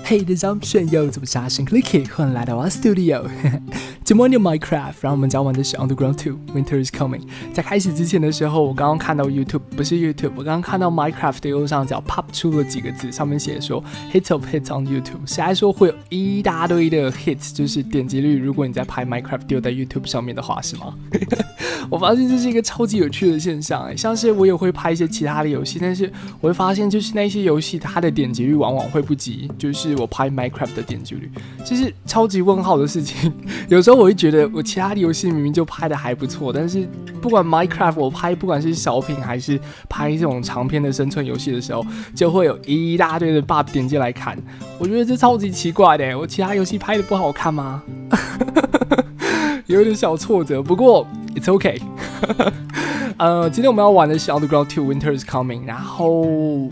嘿，大家好，炫耀怎么杀生 Clicky， 欢迎来到我的 Studio。节目叫 Minecraft， 然后我们讲完的是 Underground 2 Winter is Coming。在开始之前的时候，我刚刚看到 YouTube， 不是 YouTube， 我刚刚看到 Minecraft 的右上角 pop 出了几个字，上面写说 Hits of Hits on YouTube， 是来说会有一大堆的 hits， 就是点击率。如果你在拍 Minecraft 丢在 YouTube 上面的话，是吗？我发现这是一个超级有趣的现象，像是我也会拍一些其他的游戏，但是我会发现就是那些游戏它的点击率往往会不及，就是我拍 Minecraft 的点击率，这是超级问号的事情。有时候我会觉得我其他的游戏明明就拍的还不错，但是不管 Minecraft 我拍，不管是小品还是拍这种长篇的生存游戏的时候，就会有一大堆的 bug 点进来看。我觉得这超级奇怪的，我其他游戏拍的不好看吗？有点小挫折，不过 it's okay。今天我们要玩的是 Underground 2 Winter is Coming， 然后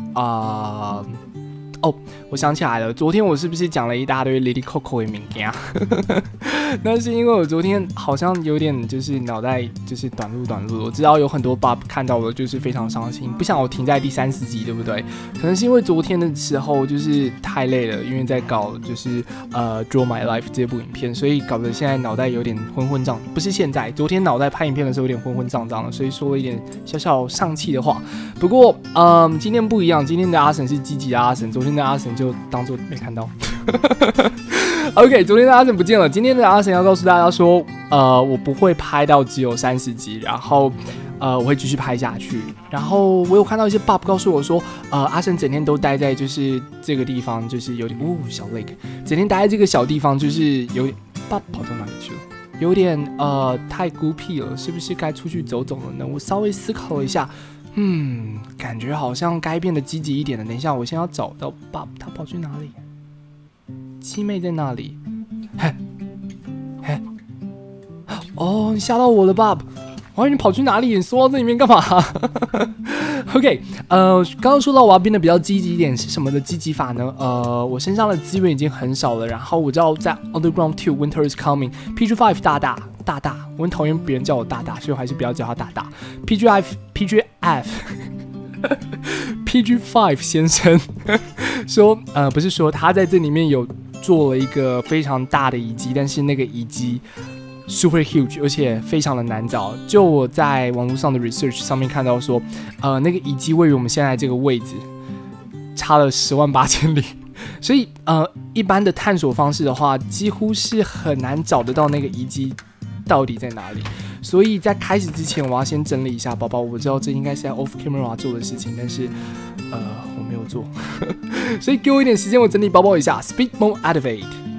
我想起来了，昨天我是不是讲了一大堆 Lily Coco 的名言？那是因为我昨天好像有点就是脑袋就是短路，我知道有很多 bug 看到了就是非常伤心，不想我停在第30集，对不对？可能是因为昨天的时候就是太累了，因为在搞就是Draw My Life 这部影片，所以搞得现在脑袋有点昏昏胀。不是现在，昨天脑袋拍影片的时候有点昏昏胀胀的，所以说了一点小小上气的话。不过今天不一样，今天的阿神是积极的阿神，昨天的阿神就当作没看到。OK， 昨天的阿神不见了，今天的阿神要告诉大家说，我不会拍到只有30集，然后我会继续拍下去。然后我有看到一些 bug 告诉我说，阿神整天都待在就是这个地方，就是有点小 lake， 整天待在这个小地方，就是有点 bug 跑到哪里去了？有点太孤僻了，是不是该出去走走了呢？我稍微思考了一下。感觉好像该变得积极一点的。等一下，我先要找到 Bob， 他跑去哪里？七妹在那里。你吓到我了 ，Bob。我以为你跑去哪里？你缩到这里面干嘛？OK， 刚刚说到我要变得比较积极一点，是什么的积极法呢？我身上的资源已经很少了，然后我知道在 Underground 2 Winter is Coming PG5 大大，我很讨厌别人叫我大大，所以我还是不要叫他大大。PG5 先生说，不是说他在这里面有做了一个非常大的遗迹，但是那个遗迹 super huge， 而且非常的难找。就我在网络上的 research 上面看到说，那个遗迹位于我们现在这个位置，差了108000里。所以一般的探索方式的话，几乎是很难找得到那个遗迹到底在哪里。所以在开始之前，我要先整理一下包包。我知道这应该是在 off camera 做的事情，但是我没有做，所以给我一点时间，我整理包包一下。Speed mode activate。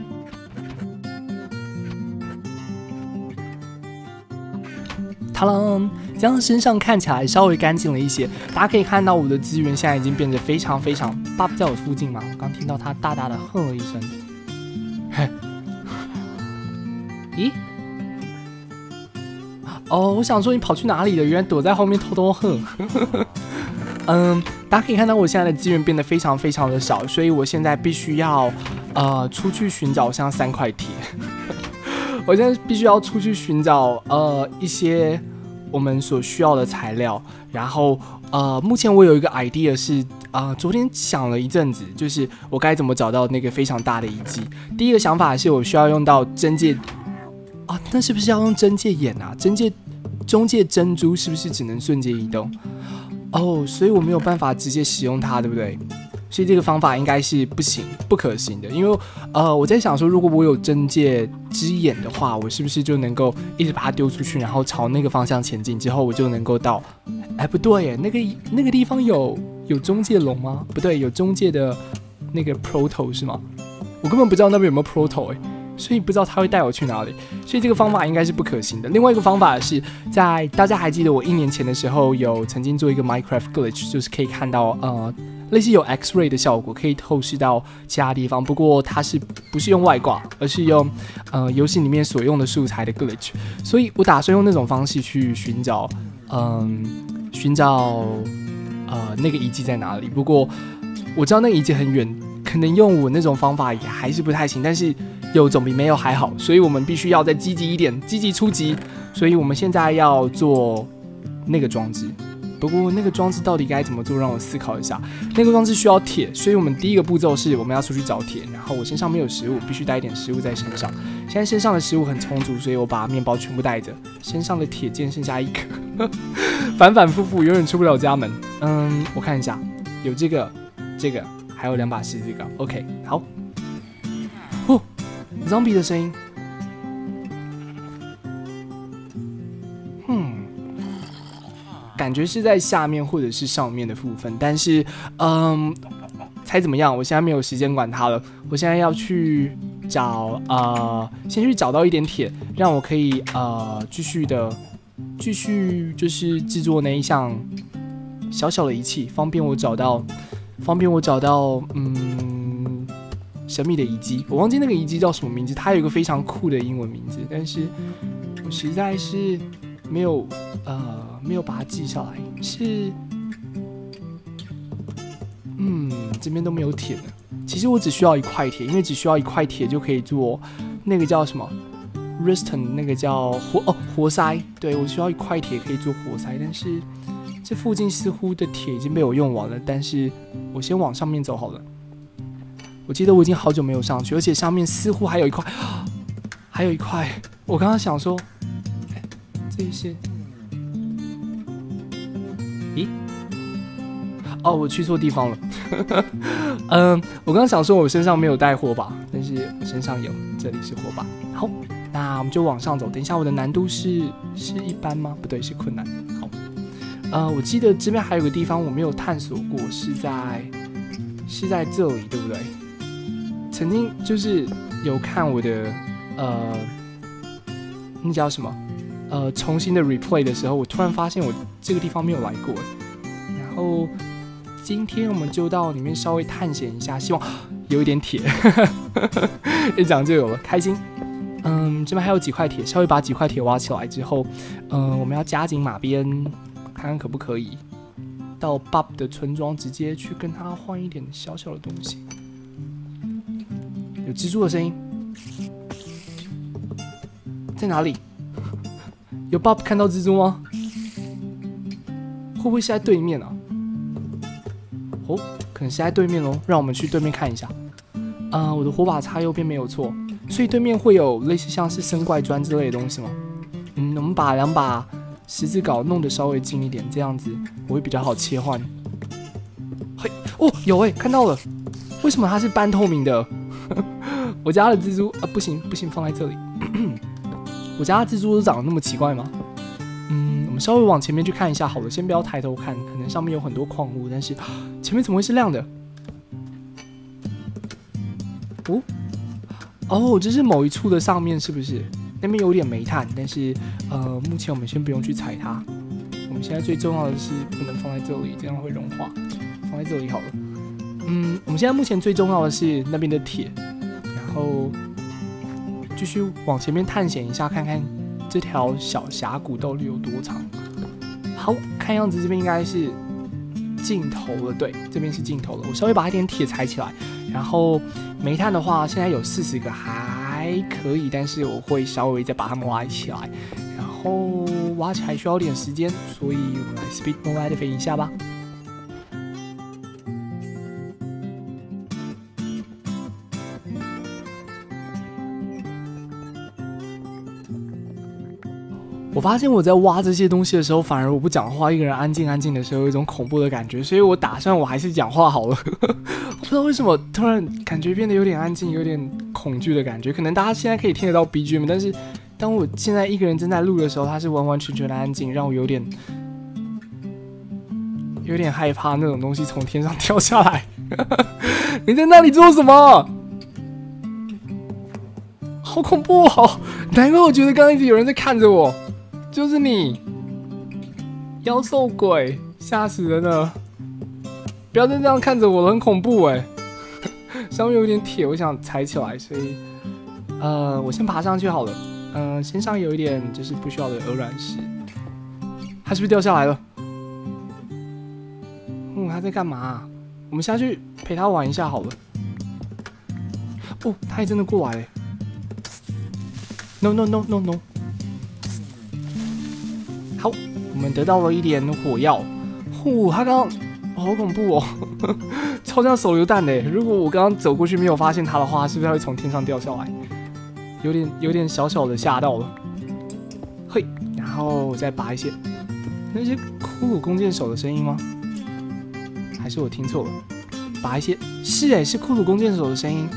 它啷，这样身上看起来稍微干净了一些。大家可以看到我的资源现在已经变得非常非常。爸爸在我附近嘛，我刚听到他大大的哼了一声。咦？我想说你跑去哪里了？原来躲在后面偷偷哼。大家可以看到我现在的资源变得非常非常的少，所以我现在必须要出去寻找像3块铁。我现在必须要出去寻找一些我们所需要的材料，然后目前我有一个 idea 是昨天想了一阵子，就是我该怎么找到那个非常大的遗迹。第一个想法是我需要用到真界那是不是要用真界眼啊？中界珍珠是不是只能瞬间移动？所以我没有办法直接使用它，对不对？所以这个方法应该是不可行的，因为我在想说，如果我有真界之眼的话，我是不是就能够一直把它丢出去，然后朝那个方向前进，之后我就能够到？不对耶，那个地方有中界龙吗？不对，有中界的那个 proto 是吗？我根本不知道那边有没有 proto 所以不知道他会带我去哪里，所以这个方法应该是不可行的。另外一个方法是在大家还记得我1年前的时候有曾经做一个 Minecraft glitch， 就是可以看到类似有 X-ray 的效果，可以透视到其他地方。不过它是不是用外挂，而是用游戏里面所用的素材的 glitch。所以我打算用那种方式去寻找那个遗迹在哪里。不过我知道那个遗迹很远，可能用我那种方法也还是不太行，但是有总比没有还好，所以我们必须要再积极一点，积极出击。所以我们现在要做那个装置，不不过那个装置到底该怎么做，让我思考一下。那个装置需要铁，所以我们第一个步骤是我们要出去找铁。然后我身上没有食物，必须带一点食物在身上。现在身上的食物很充足，所以我把面包全部带着。身上的铁剑剩下1颗，反反复复，永远出不了家门。我看一下，有这个，还有2把十字镐。OK， 好。哦 ，zombie 的声音。感觉是在下面或者是上面的部分，但是，猜怎么样？我现在没有时间管它了，我现在要去找先去找到一点铁，让我可以继续就是制作那一项小小的仪器，方便我找到神秘的遗迹。我忘记那个遗迹叫什么名字，它有一个非常酷的英文名字，但是我实在是没有把它记下来，是，这边都没有铁呢。其实我只需要1块铁，因为只需要1块铁就可以做那个叫什么 redstone， 那个叫活塞。对，我需要1块铁可以做活塞，但是这附近似乎的铁已经被我用完了。但是我先往上面走好了。我记得我已经好久没有上去，而且上面似乎还有一块，我刚刚想说，这一些。咦？哦，我去错地方了。我刚刚想说我身上没有带火把，但是我身上有，这里是火把。好，那我们就往上走。等一下，我的难度是一般吗？不对，是困难。好，我记得这边还有个地方我没有探索过，是在这里，对不对？曾经就是有看我的那叫什么？重新的 replay 的时候，我突然发现我这个地方没有来过，然后今天我们就到里面稍微探险一下，希望有一点铁，一讲就有了，开心。这边还有几块铁，稍微把几块铁挖起来之后，我们要加紧马鞭，看看可不可以到 Bob 的村庄，直接去跟他换一点小小的东西。有蜘蛛的声音，在哪里？有 Bob 看到蜘蛛吗？会不会是在对面啊？哦，可能是在对面哦。让我们去对面看一下。我的火把插右边没有错，所以对面会有类似像是生怪砖之类的东西吗？我们把2把十字镐弄得稍微近一点，这样子我会比较好切换。嘿，哦，有看到了。为什么它是半透明的？我家的蜘蛛不行，放在这里。我家的蜘蛛都长得那么奇怪吗？我们稍微往前面去看一下好了，先不要抬头看，可能上面有很多矿物，但是前面怎么会是亮的？这是某一处的上面是不是？那边有点煤炭，但是目前我们先不用去采它。我们现在最重要的是不能放在这里，这样会融化。放在这里好了。我们现在目前最重要的是那边的铁，然后继续往前面探险一下，看看这条小峡谷到底有多长。好，看样子这边应该是尽头了，对，这边是尽头了。我稍微把一点铁采起来，然后煤炭的话，现在有40个，还可以，但是我会稍微再把它们挖起来，然后挖起来需要点时间，所以我们来 speed mode activate 一下吧。我发现我在挖这些东西的时候，反而我不讲话，一个人安静安静的时候，有一种恐怖的感觉，所以我打算我还是讲话好了。我不知道为什么突然感觉变得有点安静，有点恐惧的感觉。可能大家现在可以听得到 BGM， 但是当我现在一个人正在录的时候，它是完完全全的安静，让我有点害怕那种东西从天上掉下来。你在那里做什么？好恐怖哦！难怪我觉得刚刚一直有人在看着我。就是你，妖兽鬼，吓死人了！不要再这样看着我了，很恐怖上面有点铁，我想踩起来，所以我先爬上去好了。身上有一点就是不需要的鹅卵石，它是不是掉下来了？它在干嘛我们下去陪它玩一下好了。它也真的过来了。No。好，我们得到了一点火药， 他刚刚好恐怖哦，超像手榴弹的。如果我刚刚走过去没有发现他的话，是不是他会从天上掉下来？有点小小的吓到了。嘿，然后我再拔一些，那些骷髅弓箭手的声音吗？还是我听错了？拔一些，是哎，是骷髅弓箭手的声音，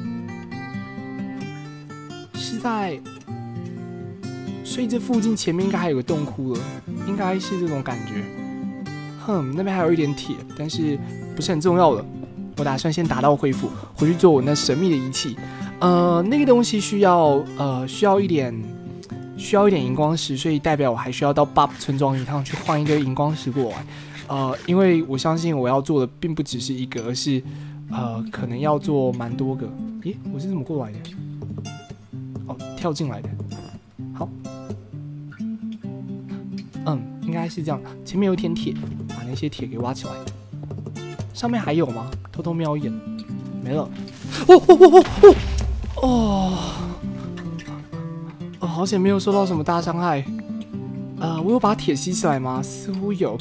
是在。所以这附近前面应该还有个洞窟了，应该是这种感觉。那边还有一点铁，但是不是很重要了。我打算先打道恢复，回去做我那神秘的仪器。那个东西需要一点荧光石，所以代表我还需要到 Bob 村庄一趟去换一个荧光石过来。因为我相信我要做的并不只是一个，而是可能要做蛮多个。咦，我是怎么过来的？哦，跳进来的。好。应该是这样。前面有一点铁，把那些铁给挖起来。上面还有吗？偷偷瞄一眼，没了。好险没有受到什么大伤害。我有把铁吸起来吗？似乎有。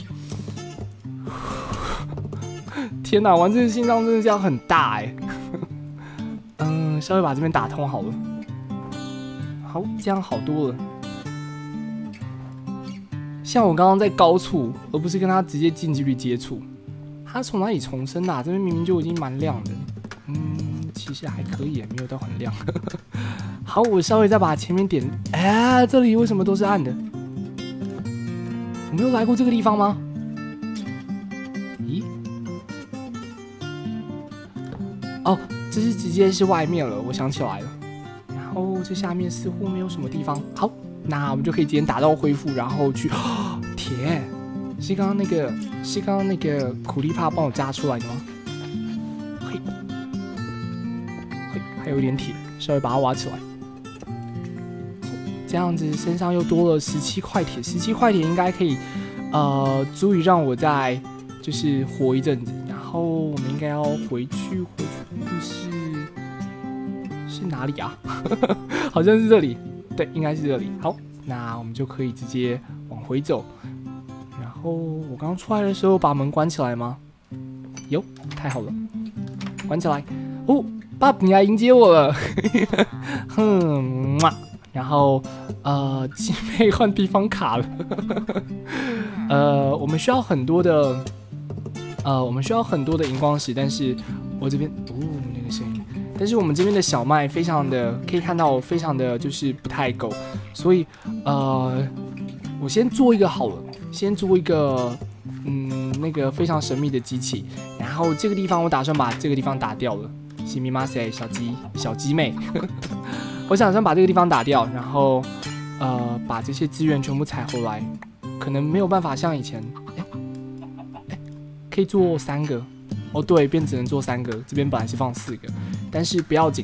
天哪，玩这个心脏真的这样很大哎。稍微把这边打通好了。好，这样好多了。像我刚刚在高处，而不是跟他直接近距离接触。他从哪里重生的？这边明明就已经蛮亮的。其实还可以，也没有到很亮。好，我稍微再把前面点。这里为什么都是暗的？我没有来过这个地方吗？咦？哦，这是直接是外面了，我想起来了。然后这下面似乎没有什么地方。好。那我们就可以直接打道恢复，然后去铁，是刚刚那个苦力怕帮我扎出来的吗？嘿，还有一点铁，稍微把它挖起来。这样子身上又多了17块铁，17块铁应该可以，足以让我再就是活一阵子。然后我们应该要回去是哪里啊？好像是这里。对，应该是这里。好，那我们就可以直接往回走。然后我刚刚出来的时候把门关起来吗？有，太好了，关起来。哦，爸，你来迎接我了。然后姐妹换地方卡了。我们需要很多的荧光石，但是我这边那个声音。但是我们这边的小麦非常的可以看到，非常的就是不太够，所以我先做一个好了，先做一个那个非常神秘的机器，然后这个地方我打算把这个地方打掉了，西米马塞小鸡妹，我打算把这个地方打掉，然后把这些资源全部采回来，可能没有办法像以前，可以做3个。哦，对，便只能做3个，这边本来是放4个，但是不要紧。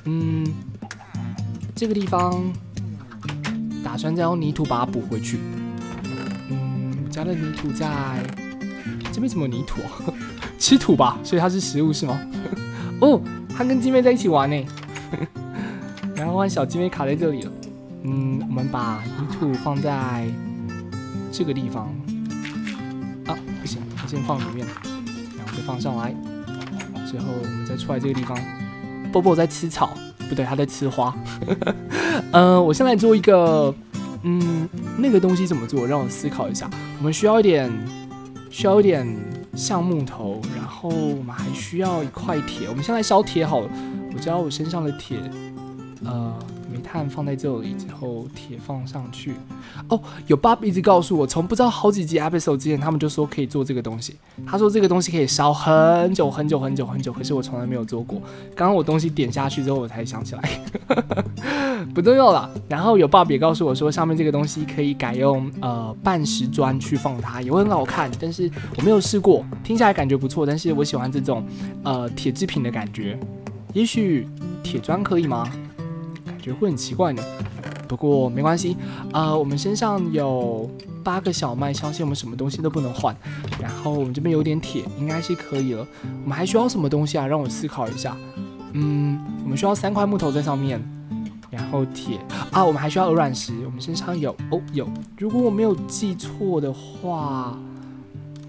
这个地方打算再用泥土把它补回去。我家的泥土在这边，怎么有泥土啊？吃土吧，所以它是食物是吗？哦，它跟鸡妹在一起玩呢。然后换小鸡妹卡在这里了。我们把泥土放在这个地方。不行，我先放里面。再放上来，之后我们再出来这个地方。波波在吃草，不对，他在吃花。我先来做一个，那个东西怎么做？让我思考一下。我们需要一点橡木头，然后我们还需要1块铁。我们先来烧铁好了。我知道我身上的铁，煤炭放在这里之后，铁放上去。有 Bob 一直告诉我，从不知道好几集 episode 之前，他们就说可以做这个东西。他说这个东西可以烧很久，可是我从来没有做过。刚刚我东西点下去之后，我才想起来，不重要啦。然后有 Bob 也告诉我说，上面这个东西可以改用半石砖去放它，也会很好看。但是我没有试过，听起来感觉不错，但是我喜欢这种铁制品的感觉。也许铁砖可以吗？感觉会很奇怪呢。不过没关系，我们身上有8个小麦，相信我们什么东西都不能换。然后我们这边有点铁，应该是可以了。我们还需要什么东西啊？让我思考一下。我们需要3块木头在上面，然后铁我们还需要鹅卵石。我们身上有有。如果我没有记错的话，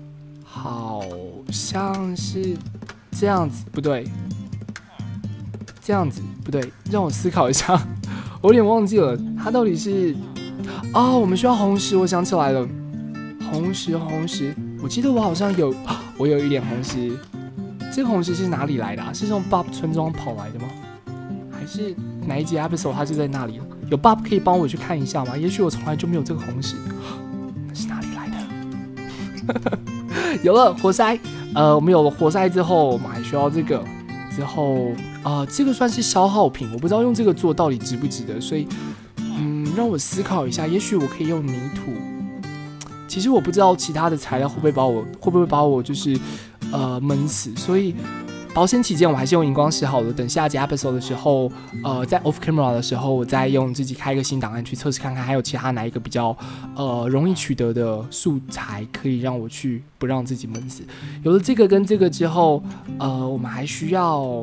好像是这样子，不对，这样子不对，让我思考一下，我有点忘记了，它到底是我们需要红石，我想起来了，红石，我记得我好像有，我有一点红石，这个红石是哪里来的啊？是从 Bob 村庄跑来的吗？还是哪一集 episode 它就在那里了？有 Bob 可以帮我去看一下吗？也许我从来就没有这个红石，那是哪里来的？有了活塞，我们有了活塞之后，我们还需要这个，之后这个算是消耗品，我不知道用这个做到底值不值得，所以让我思考一下，也许我可以用泥土。其实我不知道其他的材料会不会把我就是闷死，所以保险起见，我还是用荧光石好了。等下集 episode 的时候，在 off camera 的时候，我再用自己开一个新档案去测试看看，还有其他哪一个比较容易取得的素材，可以让我去不让自己闷死。有了这个跟这个之后，我们还需要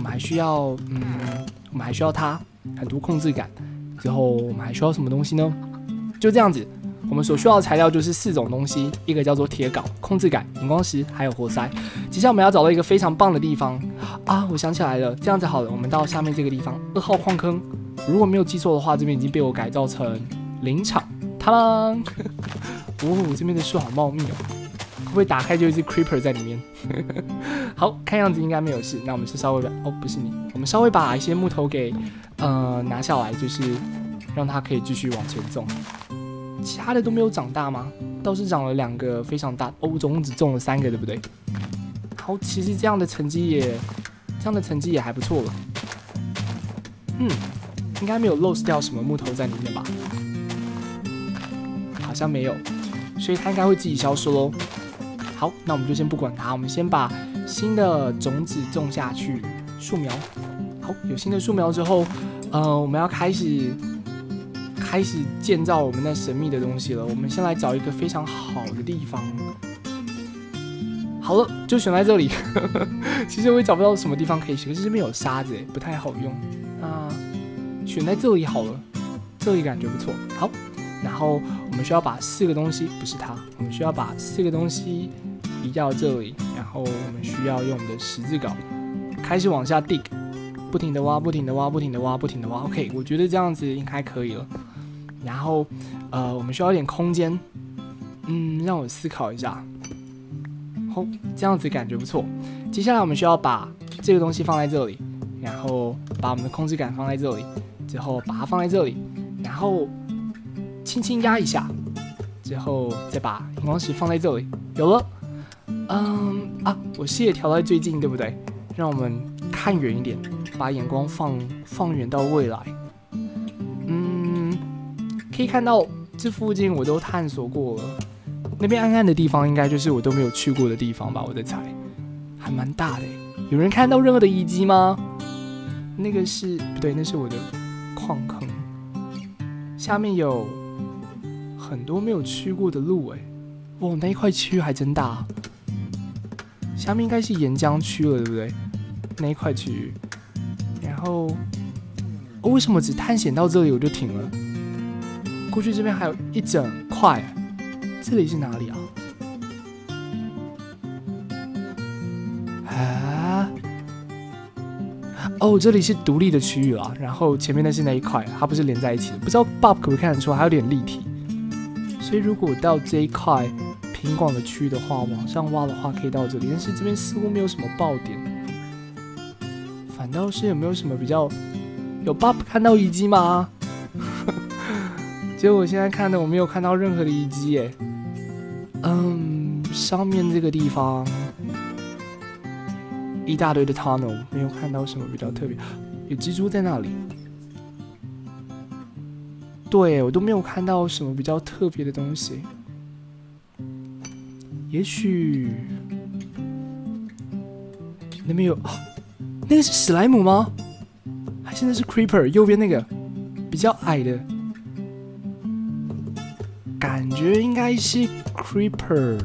它很多控制感。之后我们还需要什么东西呢？就这样子。我们所需要的材料就是4种东西，一个叫做铁镐、控制杆、荧光石，还有活塞。接下来我们要找到一个非常棒的地方我想起来了，这样子好了，我们到下面这个地方2号矿坑，如果没有记错的话，这边已经被我改造成林场。它啦，这边的树好茂密哦，会不会打开就有一只 creeper 在里面？好，看样子应该没有事。那我们是稍微不是你，我们稍微把一些木头给拿下来，就是让它可以继续往前种。其他的都没有长大吗？倒是长了2个非常大，总共只种了3个，对不对？好，其实这样的成绩也还不错了。应该没有 lose 掉什么木头在里面吧？好像没有，所以它应该会自己消失咯。好，那我们就先不管它，我们先把新的种子种下去，树苗。好，有新的树苗之后，我们要开始建造我们那神秘的东西了。我们先来找一个非常好的地方。好了，就选在这里。其实我也找不到什么地方可以选，可是这边有沙子，不太好用。那选在这里好了，这里感觉不错。好，然后我们需要把4个东西，不是它，我们需要把4个东西移到这里，然后我们需要用我们的十字镐开始往下 dig， 不停的挖，不停的挖，不停的挖，不停的挖。OK， 我觉得这样子应该可以了。然后，我们需要一点空间，让我思考一下。这样子感觉不错。接下来我们需要把这个东西放在这里，然后把我们的控制杆放在这里，之后把它放在这里，然后轻轻压一下，之后再把荧光石放在这里，有了。我视野调在最近，对不对？让我们看远一点，把眼光放远到未来。可以看到这附近我都探索过了，那边暗暗的地方应该就是我都没有去过的地方吧，我在猜，还蛮大的。有人看到任何的遗迹吗？那个是不对，那是我的矿坑，下面有很多没有去过的路哇，那一块区域还真大，下面应该是岩浆区了，对不对？那一块区域，然后为什么只探险到这里我就停了？过去这边还有一整块，这里是哪里啊？这里是独立的区域啦，然后前面那是那一块，它不是连在一起的。不知道 Bob 可不可以看得出来，它有点立体。所以如果到这一块平广的区域的话，往上挖的话可以到这里，但是这边似乎没有什么爆点，反倒是有没有什么比较有 Bob 看到遗迹吗？结果我现在看的我没有看到任何的遗迹耶。上面这个地方一大堆的 tunnel， 没有看到什么比较特别。有蜘蛛在那里。对，我都没有看到什么比较特别的东西。也许那边有那个是史莱姆吗？还是那是 creeper？ 右边那个比较矮的。感觉应该是 creeper，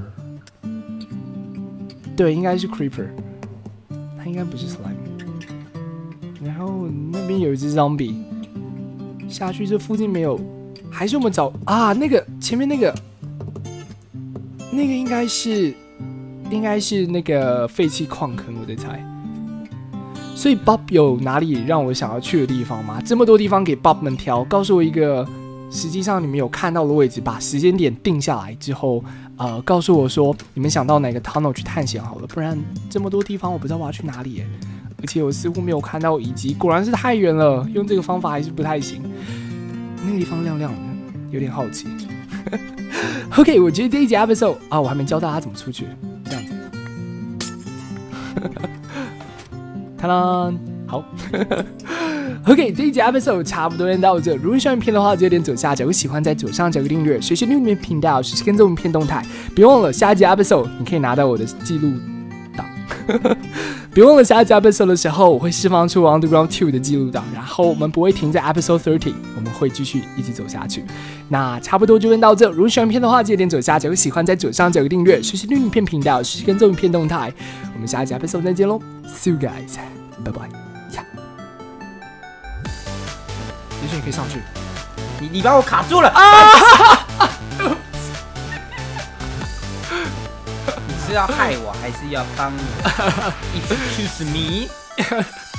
对，应该是 creeper， 它应该不是 slime。然后那边有一只 zombie， 下去这附近没有，还是我们找那个前面那个应该是应该是那个废弃矿坑，我在猜。所以 Bob 有哪里让我想要去的地方吗？这么多地方给 Bob 们挑，告诉我一个实际上你们有看到的位置，把时间点定下来之后，告诉我说你们想到哪个 tunnel 去探险好了，不然这么多地方我不知道我要去哪里耶。而且我似乎没有看到遗迹，果然是太远了，用这个方法还是不太行。那个地方亮亮的，有点好奇。OK， 我觉得这一集 episode 啊，我还没教大家怎么出去，这样子。ta da， 好。OK， 这一集 episode 差不多先到这。如果喜欢影片的话，记得点左下角喜欢，在左上角订阅，随时订阅频道，随时跟着我们片动态。别忘了下一集 episode 你可以拿到我的记录档。别忘了下一集 episode 的时候，我会释放出 Underground 2的记录档，然后我们不会停在 episode 30，我们会继续一直走下去。那差不多就先到这。如果喜欢影片的话，记得点左下角喜欢，在左上角订阅，随时订阅影片频道，随时跟着我们片动态。我们下一集 episode 再见喽 ，See you guys， 拜拜。也许你可以上去。 你把我卡住了啊！你是要害我，还是要帮我？Excuse me。